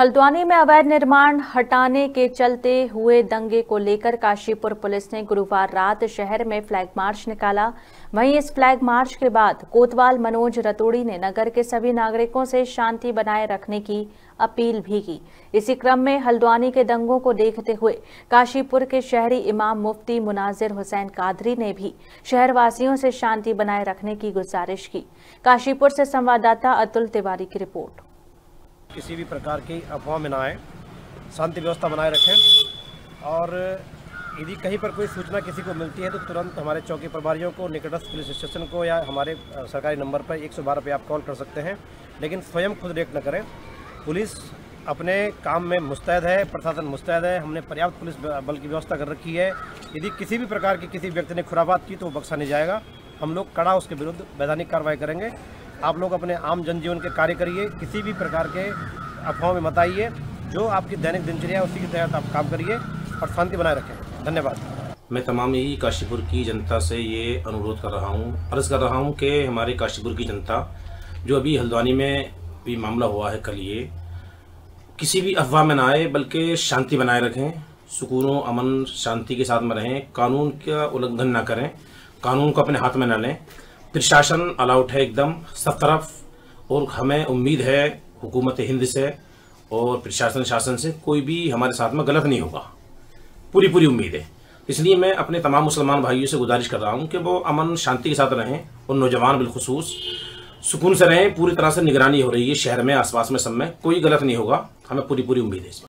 हल्द्वानी में अवैध निर्माण हटाने के चलते हुए दंगे को लेकर काशीपुर पुलिस ने गुरुवार रात शहर में फ्लैग मार्च निकाला। वहीं इस फ्लैग मार्च के बाद कोतवाल मनोज रतोड़ी ने नगर के सभी नागरिकों से शांति बनाए रखने की अपील भी की। इसी क्रम में हल्द्वानी के दंगों को देखते हुए काशीपुर के शहरी इमाम मुफ्ती मुनाजिर हुसैन कादरी ने भी शहरवासियों से शांति बनाए रखने की गुजारिश की। काशीपुर से संवाददाता अतुल तिवारी की रिपोर्ट। किसी भी प्रकार की अफवाह में ना आए, शांति व्यवस्था बनाए रखें और यदि कहीं पर कोई सूचना किसी को मिलती है तो तुरंत हमारे चौकी प्रभारियों को, निकटस्थ पुलिस स्टेशन को या हमारे सरकारी नंबर पर 112 पे आप कॉल कर सकते हैं, लेकिन स्वयं खुद रेक न करें। पुलिस अपने काम में मुस्तैद है, प्रशासन मुस्तैद है, हमने पर्याप्त पुलिस बल की व्यवस्था कर रखी है। यदि किसी भी प्रकार की किसी व्यक्ति ने खुराफात की तो वो बख्शा नहीं जाएगा। हम लोग कड़ा उसके विरुद्ध वैधानिक कार्रवाई करेंगे। आप लोग अपने आम जनजीवन के कार्य करिए, किसी भी प्रकार के अफवाहों में मत आइए। जो आपकी दैनिक दिनचर्या है उसी के तहत आप काम करिए और शांति बनाए रखें। धन्यवाद। मैं तमाम ही काशीपुर की जनता से ये अनुरोध कर रहा हूँ, अर्ज़ कर रहा हूँ कि हमारे काशीपुर की जनता जो अभी हल्द्वानी में भी मामला हुआ है कल, ये किसी भी अफवाह में ना आए बल्कि शांति बनाए रखें, सुकून अमन शांति के साथ में रहें, कानून का उल्लंघन ना करें, कानून को अपने हाथ में न लें। प्रशासन अलाउट है एकदम सब तरफ, और हमें उम्मीद है हुकूमत हिंद से और प्रशासन शासन से कोई भी हमारे साथ में गलत नहीं होगा, पूरी उम्मीद है। इसलिए मैं अपने तमाम मुसलमान भाइयों से गुजारिश कर रहा हूं कि वो अमन शांति के साथ रहें और नौजवान बिलखुसूस सुकून से रहें। पूरी तरह से निगरानी हो रही है शहर में, आसपास में, सब में कोई गलत नहीं होगा, हमें पूरी उम्मीद है इसमें।